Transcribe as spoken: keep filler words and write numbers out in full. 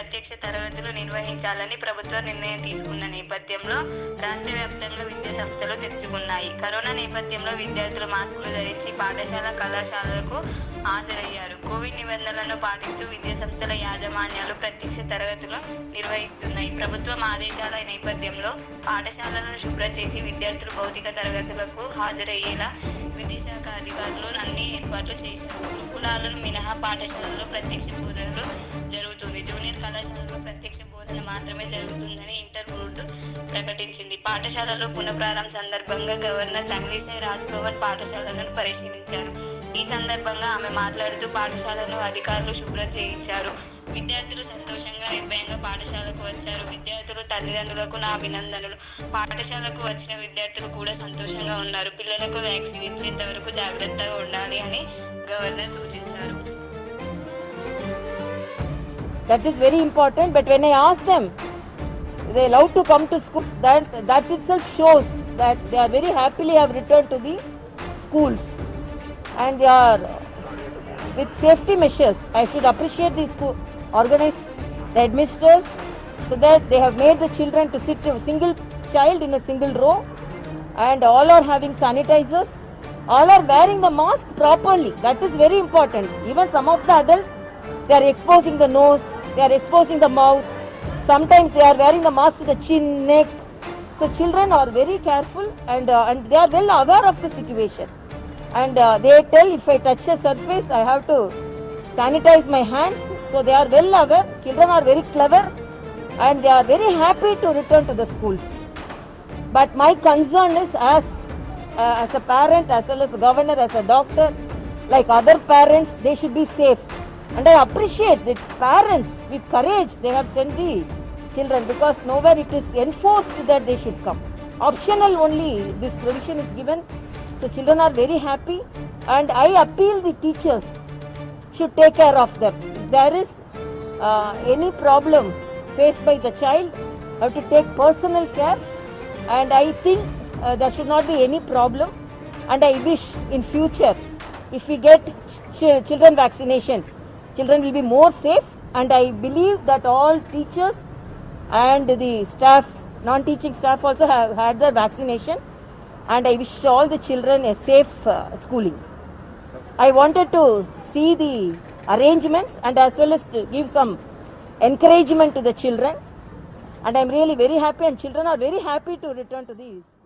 ప్రత్యక్ష తరగతులు నిర్వహించాలని ప్రభుత్వం నిర్ణయం తీసుకున్న నేపథ్యంలో రాష్ట్ర వ్యాప్తంగా విద్యా సంస్థలు తెరుచుకున్నాయి. కరోనా నేపథ్యంలో విద్యార్థులు మాస్కులు ధరించి పాఠశాల కళాశాలలకు హాజరయ్యారు. కోవిడ్ నిబంధనలను పాటిస్తూ విద్యా సంస్థల యాజమాన్యాలు ప్రత్యక్ష తరగతులు నిర్వహిస్తున్నాయి. ప్రభుత్వం ఆదేశాల నేపథ్యంలో పాఠశాలలను శుభ్రం చేసి విద్యార్థులు భౌతిక తరగతులకు హాజరయ్యేలా విద్యాశాఖ అధికారులు అన్ని ఏర్పాట్లు చేశారు. గురుకులాలను మినహా పాఠశాలల్లో ప్రత్యక్ష బోధనలు జరుగుతుంది. జూనియర్ కళాశాలలో ప్రత్యక్ష బోధన మాత్రమే జరుగుతుందని ఇంటర్ బోర్డు ప్రకటించింది. పాఠశాలలో పునఃప్రారంభం సందర్భంగా గవర్నర్ తమిళిసై రాజ్భవన్ పాఠశాలను పరిశీలించారు. ఈ సందర్భంగా ఆమె మాట్లాడుతూ పాఠశాలను అధికారులు శుభ్రం చేయించారు. విద్యార్థులు సంతోషంగా నిర్భయంగా పాఠశాలకు వచ్చారు. విద్యార్థులు తల్లిదండ్రులకు నా అభినందనలు. పాఠశాలకు వచ్చిన విద్యార్థులు కూడా సంతోషంగా ఉన్నారు. పిల్లలకు వ్యాక్సిన్ ఇచ్చేంత వరకు జాగ్రత్తగా ఉండాలి అని గవర్నర్ సూచించారు. That is very important, but when I ask them, they are allowed to come to school, that, that itself shows that they are very happily have returned to the schools and they are with safety measures. I should appreciate the school organized, the administrators, so that they have made the children to sit a single child in a single row and all are having sanitizers, all are wearing the mask properly. That is very important. Even some of the adults, they are exposing the nose, they are exposing the mouth, sometimes they are wearing the mask to the chin, neck. So children are very careful and, uh, and they are well aware of the situation. And uh, they tell if I touch a surface, I have to sanitize my hands. So they are well aware. Children are very clever and they are very happy to return to the schools. But my concern is as, uh, as a parent, as well as a governor, as a doctor, like other parents, they should be safe. And I appreciate that parents with courage, they have sent the children because nowhere it is enforced that they should come. Optional only this provision is given. So children are very happy and I appeal the teachers should take care of them. If there is uh, any problem faced by the child, have to take personal care and I think uh, there should not be any problem and I wish in future if we get ch children vaccination, children will be more safe and I believe that all teachers and the staff, non-teaching staff also have had their vaccination and I wish all the children a safe uh, schooling. I wanted to see the arrangements and as well as to give some encouragement to the children and I am really very happy and children are very happy to return to these.